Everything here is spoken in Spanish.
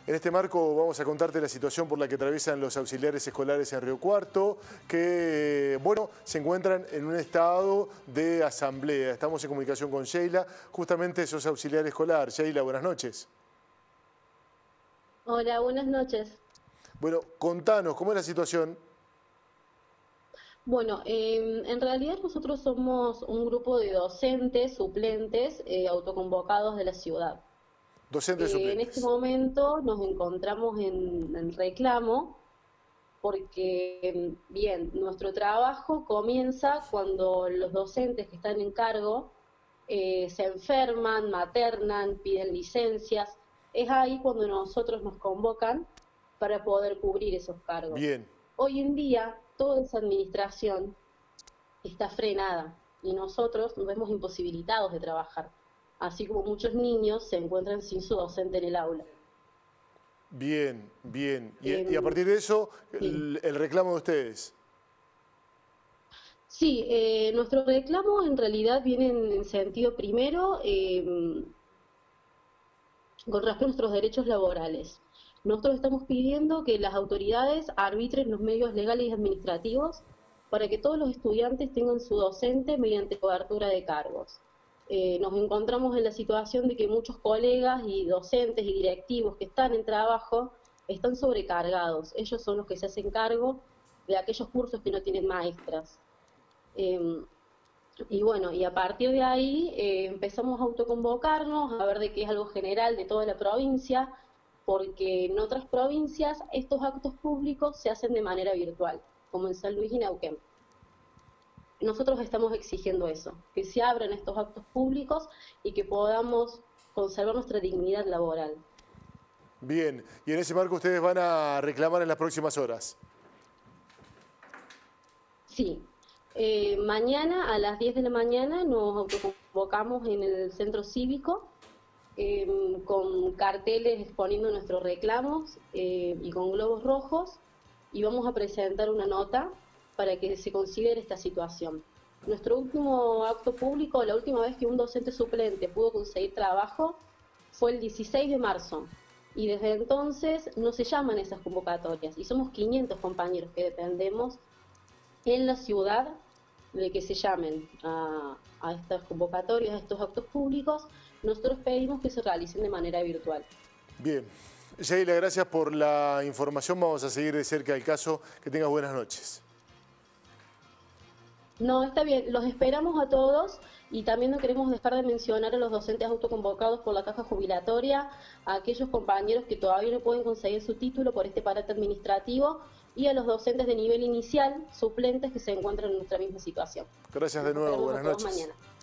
En este marco vamos a contarte la situación por la que atraviesan los auxiliares escolares en Río Cuarto, que, bueno, se encuentran en un estado de asamblea. Estamos en comunicación con Sheila, justamente sos auxiliar escolar. Sheila, buenas noches. Hola, buenas noches. Bueno, contanos, ¿cómo es la situación? Bueno, en realidad nosotros somos un grupo de docentes, suplentes, autoconvocados de la ciudad. Docentes En este suplentes. momento nos encontramos en reclamo porque, bien, nuestro trabajo comienza cuando los docentes que están en cargo se enferman, maternan, piden licencias. Es ahí cuando nosotros nos convocan para poder cubrir esos cargos. Bien, Hoy en día, toda esa administración está frenada y nosotros nos vemos imposibilitados de trabajar, así como muchos niños se encuentran sin su docente en el aula. bien, bien. Y a Eh, partir de eso, sí, el reclamo de ustedes. sí, nuestro reclamo en realidad viene en sentido primero con respecto a nuestros derechos laborales. Nosotros estamos pidiendo que las autoridades arbitren los medios legales y administrativos para que todos los estudiantes tengan su docente mediante cobertura de cargos. Nos encontramos en la situación de que muchos colegas y docentes y directivos que están en trabajo están sobrecargados. Ellos son los que se hacen cargo de aquellos cursos que no tienen maestras. Eh, y bueno, y a partir de ahí empezamos a autoconvocarnos, a ver de qué es algo general de toda la provincia, porque en otras provincias estos actos públicos se hacen de manera virtual, como en San Luis y Neuquén. Nosotros estamos exigiendo eso, que se abran estos actos públicos y que podamos conservar nuestra dignidad laboral. Bien, y en ese marco ustedes van a reclamar en las próximas horas. Sí, mañana a las 10 de la mañana nos autoconvocamos en el centro cívico con carteles exponiendo nuestros reclamos y con globos rojos y vamos a presentar una nota para que se considere esta situación. Nuestro último acto público, la última vez que un docente suplente pudo conseguir trabajo fue el 16 de marzo y desde entonces no se llaman esas convocatorias y somos 500 compañeros que dependemos en la ciudad de que se llamen a estas convocatorias, a estos actos públicos. Nosotros pedimos que se realicen de manera virtual. Bien. Sheila, gracias por la información. Vamos a seguir de cerca el caso. Que tengas buenas noches. No, está bien, los esperamos a todos y también no queremos dejar de mencionar a los docentes autoconvocados por la caja jubilatoria, a aquellos compañeros que todavía no pueden conseguir su título por este parate administrativo y a los docentes de nivel inicial, suplentes que se encuentran en nuestra misma situación. Gracias de Los nuevo. esperamos a Buenas todos noches. mañana.